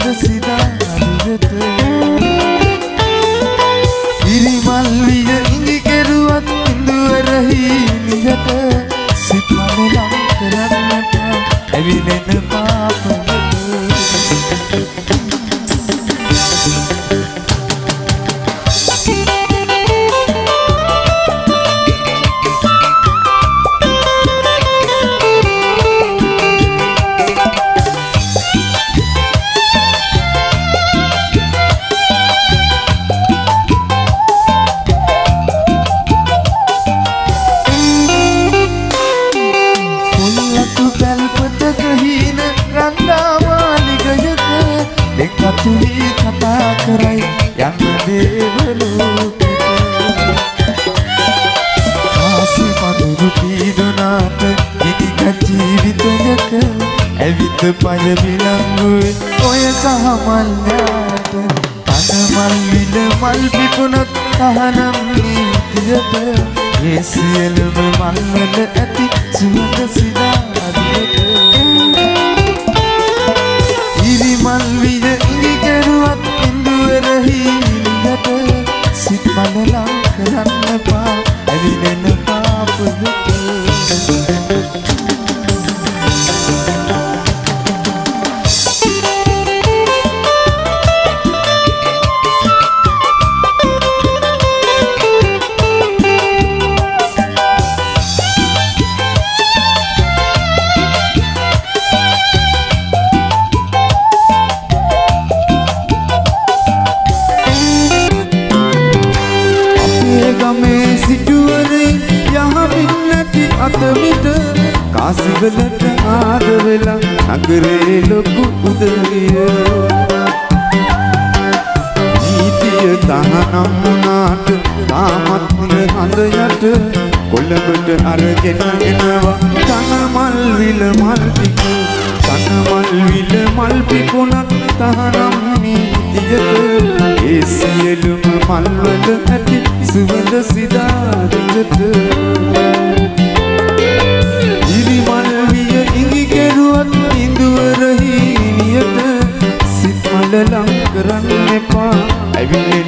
සිදාරියට ඉරිමල් විය ඉඟි කෙරුවත් ඉඳුවරහි නිහට සිත් මන ලං කරන්නට ඇවිලෙන පාපකට තුවී කතා කරයි යන්න දේවලෝකෙට ආසි පඳුරු පීඩනාට ඉනික ජීවිතයක ඇවිත් පය විලංගුවේ ඔය කහමල්ලාට තනමල් විල මල් පිපුණත් තහනම් නීතියට ඒ සියලුම මල්වල ඇති සුවඳ සිදාරියට ඉරිමල් විය කෙරුවත් ඉඳුවරහි නිහට සිත් මන ලං කරන්න පා ඇවිලෙන පාපකට අතමිට කාසිවලට ආද වෙලා නගරේ ලොකු උදවිය නීතිය තහනම් වුණාට තාමත් හඳ යට කොළඹට අරගෙන එනවා තනමල් විල මල් ටික තනමල් විල මල් පිපුණත් තහනම් නීතියට ඒ සියලුම මල්වල ඇති සුවඳ සිදාරියට ඉරිමල් විය ඉඟි කෙරුවත් ඉඳුවරහි නියට සිත් මල ලං කරන්න එපා ඇවිලෙන